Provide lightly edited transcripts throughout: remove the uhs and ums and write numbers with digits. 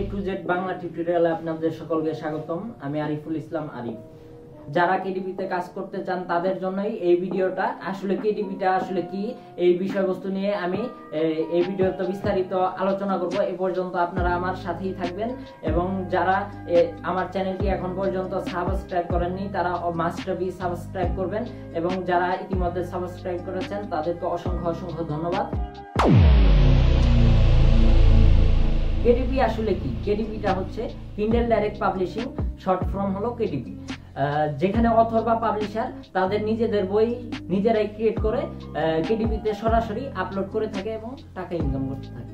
To Z Bangla টিউটোরিয়ালে আপনাদের সকলকে স্বাগতম। আমি আরিফুল ইসলাম আরিফ। যারা কেডিপিতে কাজ করতে চান তাদের জন্যই এই ভিডিওটা। আসলে কেডিপিটা আসলে কি, এই বিষয়বস্তু নিয়ে আমি এই ভিডিওতে বিস্তারিত আলোচনা করব। এ পর্যন্ত আপনারা আমার সাথেই থাকবেন এবং যারা আমার চ্যানেলটি এখন পর্যন্ত সাবস্ক্রাইব করেননি তারা মাস্ট বি সাবস্ক্রাইব করবেন এবং যারা ইতিমধ্যে সাবস্ক্রাইব করেছেন তাদেরকে অসংখ্য অসংখ্য ধন্যবাদ। কেডিপি আসলে কি? কেডিপিটা হচ্ছে Kindle direct publishing, short form হলো কেডিপি। যেখানে অথর বা পাবলিশার তাদের নিজেদের বই নিজেরাই ক্রিয়েট করে কেডিপিতে সরাসরি আপলোড করে থাকে এবং টাকা ইনকাম করতে থাকে।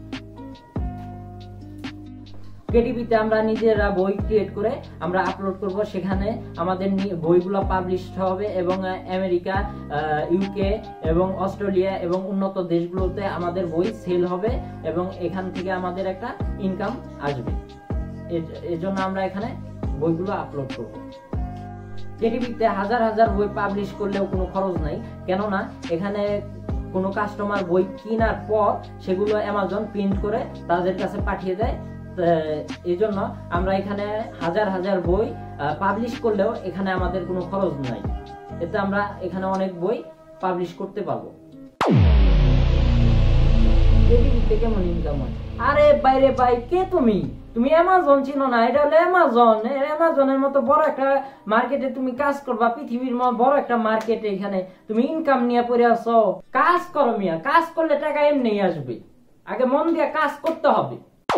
কেডিপিতে আমরা নিজেরা বই ক্রিয়েট করে আমরা আপলোড করব, সেখানে আমাদের বইগুলো পাবলিশ হবে এবং আমেরিকা, ইউকে এবং অস্ট্রেলিয়া এবং উন্নত দেশগুলোতে আমাদের বই সেল হবে এবং এখান থেকে আমাদের একটা ইনকাম আসবে। এজন্য আমরা এখানে বইগুলো আপলোড করব। কেডিপিতে হাজার হাজার বই পাবলিশ করলেও কোনো খরচ নাই, কেননা এখানে কোনো কাস্টমার বই কেনার পর সেগুলো অ্যামাজন প্রিন্ট করে তাদের কাছে পাঠিয়ে দেয়। এই জন্য আমরা এখানে হাজার হাজার বই পাবলিশ করলেও এখানে আমাদের কোনো খরচ নাই। এতে আমরা এখানে অনেক বই পাবলিশ করতে পারবো। কেডিপিতে কেমন ইনকাম হয়? আরে বাইরে ভাই, কে তুমি? তুমি অ্যামাজন চিনো না? এটা হলো অ্যামাজন। অ্যামাজনের মতো বড় একটা মার্কেটে তুমি কাজ করবা, পৃথিবীর বড় একটা মার্কেটে। এখানে তুমি ইনকাম নিয়ে পড়ে আসো। কাজ করো মিয়া, কাজ করলে টাকা এমনি আসবে, আগে মন দিয়ে কাজ করতে হবে।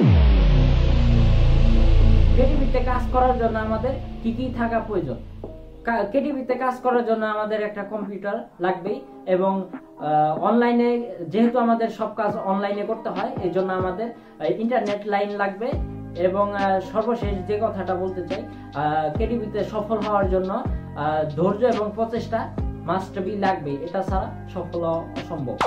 কেডিপিতে কাজ করার জন্য আমাদের কি কি থাকা প্রয়োজন? কেডিপিতে কাজ করার জন্য আমাদের একটা কম্পিউটার লাগবেই এবং অনলাইনে, যেহেতু আমাদের সব কাজ অনলাইনে করতে হয়, এই জন্য আমাদের ইন্টারনেট লাইন লাগবে। এবং সর্বশেষ যে কথাটা বলতে চাই, কেডিপিতে সফল হওয়ার জন্য ধৈর্য এবং প্রচেষ্টা মাস্ট বি লাগবে, এটা ছাড়া সফল হওয়া অসম্ভব।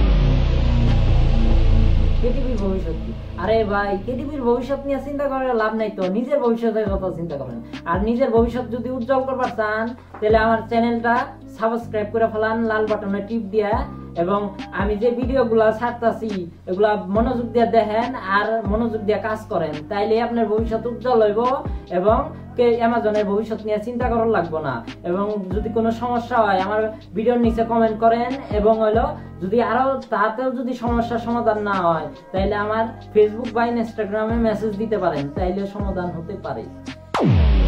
কেডিপির ভবিষ্যৎ কি? আরে ভাই, কেডিপির ভবিষ্যৎ নিয়ে চিন্তা করে লাভ নাই তো, নিজের ভবিষ্যতের কথা চিন্তা করেন। আর নিজের ভবিষ্যৎ যদি উজ্জ্বল করবার চান তাহলে আমার চ্যানেলটা সাবস্ক্রাইব করে ফেলান লাল বাটনে টিপ দিয়া, এবং আমি যে ভিডিওগুলো ছাড়তাছি এগুলা মনোযোগ দিয়ে দেখেন আর মনোযোগ দিয়ে কাজ করেন, তাইলে আপনার ভবিষ্যৎ উজ্জ্বল হইব এবং অ্যামাজনের ভবিষ্যৎ নিয়ে চিন্তা করার লাগবো না। এবং যদি কোনো সমস্যা হয় আমার ভিডিওর নিচে কমেন্ট করেন, এবং হলো যদি আরো তাতেও যদি সমস্যার সমাধান না হয় তাইলে আমার ফেসবুক বা ইনস্টাগ্রামে মেসেজ দিতে পারেন, তাইলে সমাধান হতে পারে।